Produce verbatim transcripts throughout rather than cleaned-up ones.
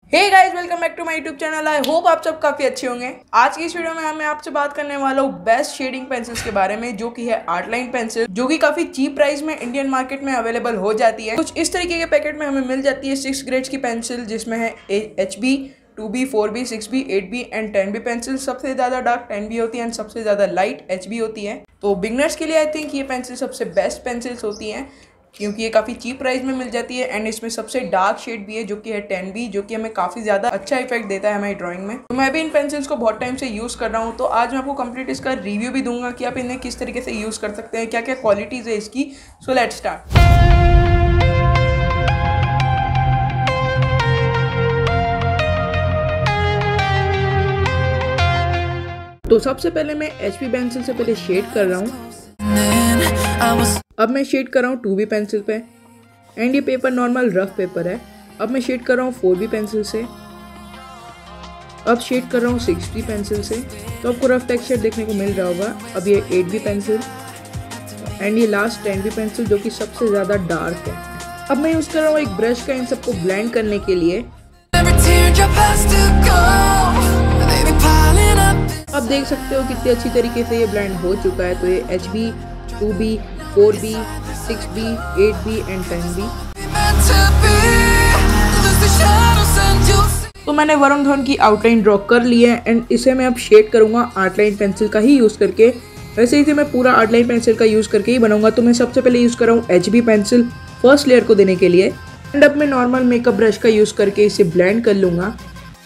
Hey guys, welcome back to my YouTube channel. I hope आप सब काफ़ी अच्छे होंगे। आज की इस वीडियो में मैं आपसे बात करने वाला हूँ बेस्ट शेडिंग पेंसिल्स के बारे में, जो कि है आर्टलाइन पेंसिल, जो कि काफ़ी चीप प्राइस में इंडियन मार्केट में अवेलेबल हो जाती है। कुछ इस तरीके के पैकेट में हमें मिल जाती है सिक्स ग्रेड्स की पेंसिल, जिसमें है H B, two B, four B, six B, eight B and ten B pencil. सबसे ज़्यादा डार्क टेन बी होती है एंड सबसे ज़्यादा लाइट एच बी होती है। तो बिगनर्स के लिए आई थिंक ये पेंसिल सबसे बेस्ट पेंसिल्स होती हैं, क्योंकि ये काफ़ी चीप प्राइस में मिल जाती है एंड इसमें सबसे डार्क शेड भी है, जो कि है टेन बी, जो कि हमें काफ़ी ज़्यादा अच्छा इफेक्ट देता है हमारी ड्राइंग में। तो मैं भी इन पेंसिल्स को बहुत टाइम से यूज़ कर रहा हूँ, तो आज मैं आपको कंप्लीट इसका रिव्यू भी दूंगा कि आप इन्हें किस तरीके से यूज़ कर सकते हैं, क्या क्या क्वालिटीज़ है इसकी। So let's start. तो सबसे पहले मैं एच बी पेंसिल से पहले शेड कर रहा हूँ। अब मैं शेड कर रहा हूँ टू बी पेंसिल पे एंड ये पेपर नॉर्मल रफ पेपर है। अब मैं शेड कर रहा हूँ फोर बी पेंसिल से। अब शेड कर रहा हूँ सिक्स बी पेंसिल से। तो आपको रफ टेक्सचर देखने को मिल रहा होगा। अब ये एट बी पेंसिल एंड ये लास्ट टेन बी पेंसिल, जो कि सबसे ज़्यादा डार्क है। अब मैं यूज़ कर रहा हूँ एक ब्रश का इन सबको ब्लेंड करने के लिए। अब देख सकते हो कितनी अच्छी तरीके से ये ब्लेंड हो चुका है। तो ये H B, two B, four B, six B, eight B and ten B. तो मैंने वरुण धवन की आउटलाइन ड्रॉ कर ली है एंड इसे मैं अब शेड करूंगा आर्टलाइन पेंसिल का ही यूज़ करके। वैसे इसे मैं पूरा आर्टलाइन पेंसिल का यूज़ करके ही बनाऊंगा। तो मैं सबसे पहले यूज़ कर रहा हूँ H B pencil first layer को देने के लिए एंड अब मैं नॉर्मल मेकअप ब्रश का यूज़ करके इसे ब्लेंड कर लूँगा।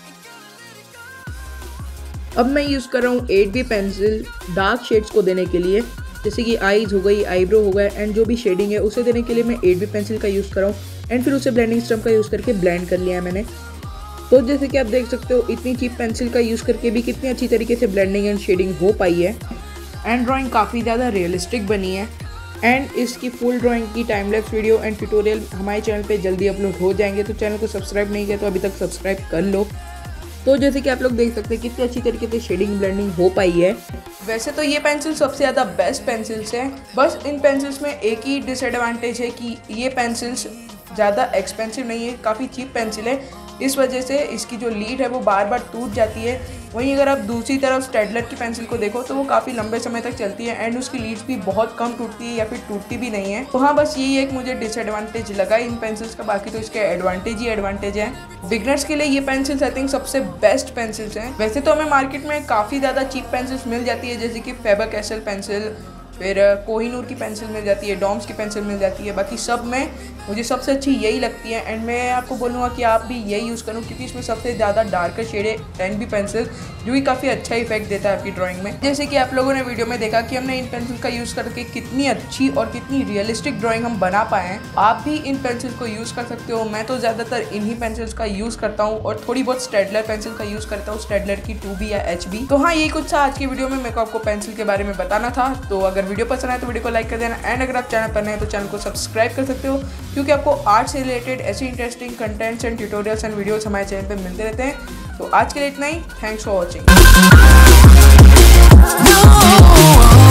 अब मैं यूज़ कर रहा हूँ eight B pencil dark shades को देने के लिए, जैसे कि आईज हो गई, आईब्रो हो गया एंड जो भी शेडिंग है उसे देने के लिए मैं एट बी पेंसिल का यूज़ कर रहा हूँ एंड फिर उसे ब्लेंडिंग स्टम्प का यूज़ करके ब्लेंड कर लिया है मैंने। तो जैसे कि आप देख सकते हो इतनी चीप पेंसिल का यूज़ करके भी कितनी अच्छी तरीके से ब्लेंडिंग एंड शेडिंग हो पाई है एंड ड्राइंग काफ़ी ज़्यादा रियलिस्टिक बनी है। एंड इसकी फुल ड्राइंग की time lapse video and tutorial हमारे चैनल पर जल्दी अपलोड हो जाएंगे। तो चैनल को सब्सक्राइब नहीं किया तो अभी तक सब्सक्राइब कर लो। तो जैसे कि आप लोग देख सकते हैं कितनी अच्छी तरीके से शेडिंग ब्लेंडिंग हो पाई है। वैसे तो ये पेंसिल सबसे ज़्यादा बेस्ट पेंसिल्स हैं, बस इन पेंसिल्स में एक ही डिसएडवांटेज है कि ये पेंसिल्स ज़्यादा एक्सपेंसिव नहीं है, काफ़ी चीप पेंसिल है। इस वजह से इसकी जो लीड है वो बार बार टूट जाती है। वहीं अगर आप दूसरी तरफ स्टेडलर की पेंसिल को देखो तो वो काफ़ी लंबे समय तक चलती है एंड उसकी लीड्स भी बहुत कम टूटती है या फिर टूटती भी नहीं है। तो हाँ, बस यही एक मुझे डिसएडवांटेज लगा इन पेंसिल्स का, बाकी तो इसके एडवांटेज ही एडवांटेज है। बिगनर्स के लिए ये पेंसिल्स आई थिंक सबसे बेस्ट पेंसिल्स हैं। वैसे तो हमें मार्केट में काफ़ी ज़्यादा चीप पेंसिल्स मिल जाती है, जैसे कि फेबर कैसल पेंसिल, फिर कोहिनूर की पेंसिल मिल जाती है, डॉम्स की पेंसिल मिल जाती है। बाकी सब में मुझे सबसे अच्छी यही लगती है एंड मैं आपको बोलूँगा कि आप भी यही यूज़ करो, क्योंकि इसमें सबसे ज़्यादा डार्कर शेड है टेन बी पेंसिल, जो कि काफ़ी अच्छा इफेक्ट देता है आपकी ड्राइंग में। जैसे कि आप लोगों ने वीडियो में देखा कि हमने इन पेंसिल का यूज़ करके कितनी अच्छी और कितनी रियलिस्टिक ड्राइंग हम बना पाए हैं। आप भी इन पेंसिल को यूज़ कर सकते हो। मैं तो ज़्यादातर इन्हीं पेंसिल्स का यूज़ करता हूँ और थोड़ी बहुत स्टेडलर पेंसिल का यूज़ करता हूँ, स्टेडलर की टू बी या एच बी। तो हाँ, यही कुछ था आज की वीडियो में, मेरे को आपको पेंसिल के बारे में बताना था। तो अगर वीडियो पसंद आए तो वीडियो को लाइक कर देना एंड अगर आप चैनल पर नए हैं तो चैनल को सब्सक्राइब कर सकते हो, क्योंकि आपको आर्ट से रिलेटेड ऐसी interesting contents and tutorials and videos हमारे चैनल पे मिलते रहते हैं। तो आज के लिए इतना ही। Thanks for watching.